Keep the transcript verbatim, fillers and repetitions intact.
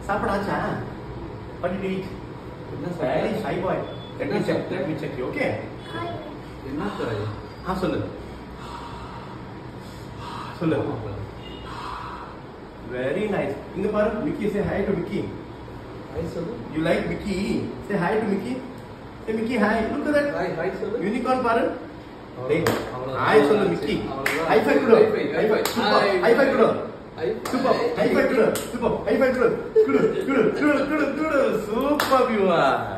சாப்பிடாச்சா? What did you eat? என்ன Very சாப்பிட்ட? shy boy. Let me check. Let me check you. Okay? என்ன காய்? हाँ சொல்லு. சொல்லு. Very nice. இங்க பாரு, Mickey say hi to Mickey. Hi சொல்லு. You like Mickey? Say hi to Mickey. Say Mickey hi. Look at that. Hi hi சொல்லு. Unicorn பாரு. Hey. அவ்வளவுதான். Hi சொல்லு Mickey. High five கொடு. High five. High five கொடு. Super. High five கொடு. Super. High five கொடு. கொடு. கொடு. கொடு. கொடு. Super you are.